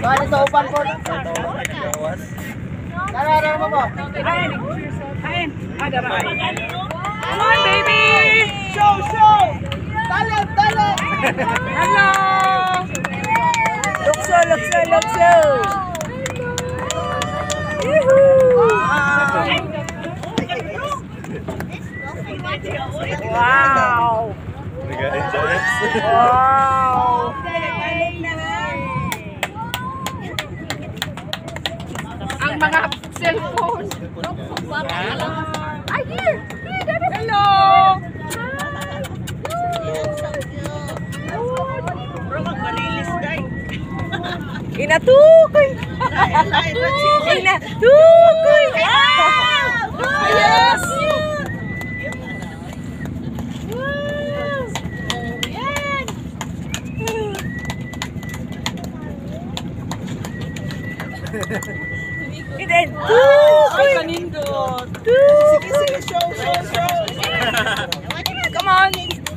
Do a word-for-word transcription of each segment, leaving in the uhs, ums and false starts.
Bali sa upan po. Tara, mo po. Kain. Kain. Ada ba? Come on, baby. Show, show. Talent, talent. Hello. Lukso, lukso, lukso. Yuhu. Wow. Wow. Ang mga cellphone. Ay, here. Hello. Inatukoy. Inatukoy. Yes. And then, tukoy. Kanindot. Tukoy. Sige, sige, show, show, show. Come on.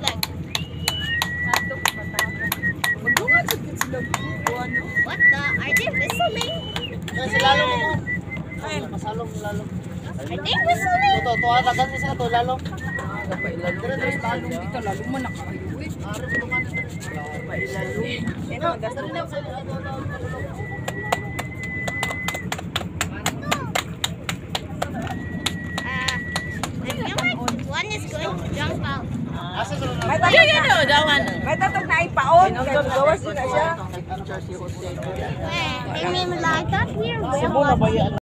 What the? Are they whistling? Sa lalong mo. Ay, masalong lalong. Are they whistling? Ito, ito, ito, ito, ito, ito, lalong. Lalong dito, lalong man nakakayo eh. Ito, dasal na. Uh, I feel like one is going to jump out. May tatag, may tatag na ipaon. Kaya gawas din na siya. Wait, they mean like that here?